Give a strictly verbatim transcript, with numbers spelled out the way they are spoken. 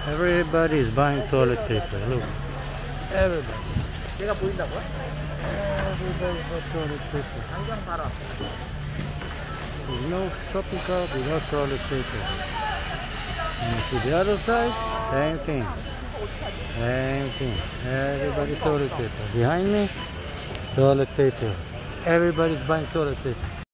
Everybody is buying toilet paper. Look. Everybody. Everybody bought toilet paper. There's no shopping cart without toilet paper. And you see the other side? Same thing. Same thing. Everybody toilet paper. Behind me, toilet paper. Everybody's buying toilet paper.